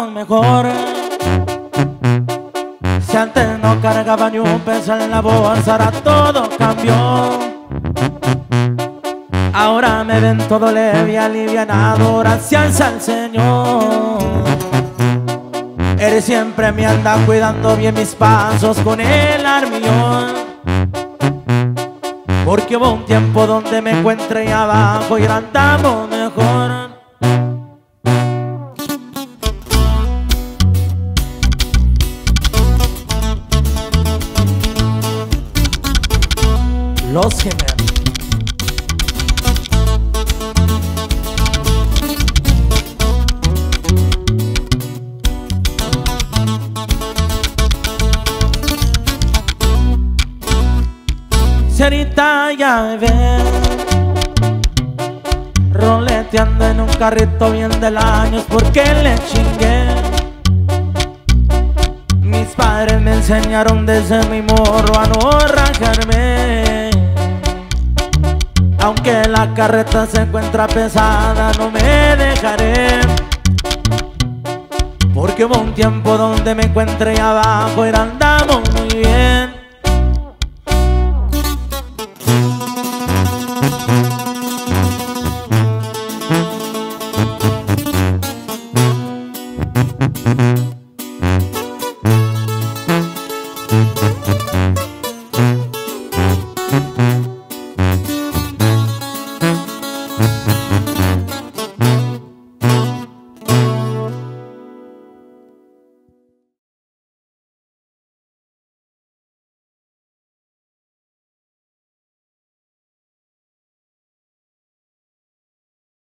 andamos mejor. Si antes no cargaba ni un peso en la bolsa, ahora todo cambió. Ahora me ven todo leve y alivianado, gracias al Señor. Él siempre me anda cuidando bien mis pasos con el armión. Porque hubo un tiempo donde me encuentré ahí abajo y ahora andamos mejor. Los Gemelos. Señorita, ya me ve roleteando en un carrito bien del años porque le chingué. Mis padres me enseñaron desde mi morro a no rajarme. Aunque la carreta se encuentra pesada, no me dejaré. Porque hubo un tiempo donde me encuentré abajo y andamos muy bien.